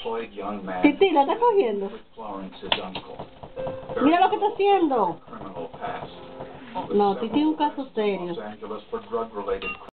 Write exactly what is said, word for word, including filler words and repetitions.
unemployed young man Titi, ¿la está cogiendo? with Florence's uncle. Mira lo que está haciendo. Criminal past. No, Titi es un caso serio. Los Angeles for drug-related